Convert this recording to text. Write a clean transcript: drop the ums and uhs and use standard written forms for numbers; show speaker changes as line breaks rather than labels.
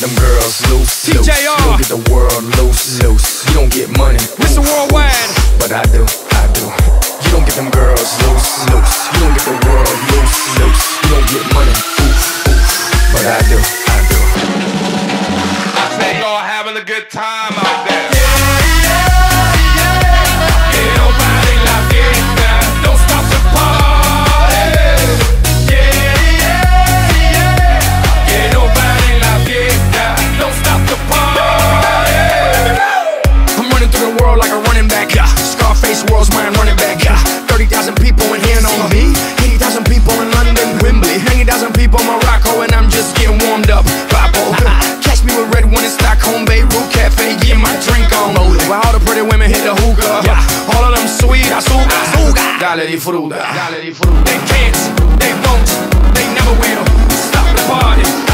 get them girls loose, loose.
TJR.
You don't get the world loose, loose. You don't get money,
Mr. Worldwide.
but I do, I do. You don't get them girls loose, loose. You don't get the world loose, loose. You don't get money, but I do, I do.
I say y'all having a good time out there.
World's mine, running back. 30,000 people in here on me. 80,000 people in London, Wembley. 90,000 people in Morocco, and I'm just getting warmed up. Papo. Catch me with red one in Stockholm, Beirut Cafe, getting my drink on. While all the pretty women hit the hookah. All of them sweet, azúcar. Dale di fruta. They can't, they won't, they never will stop the party.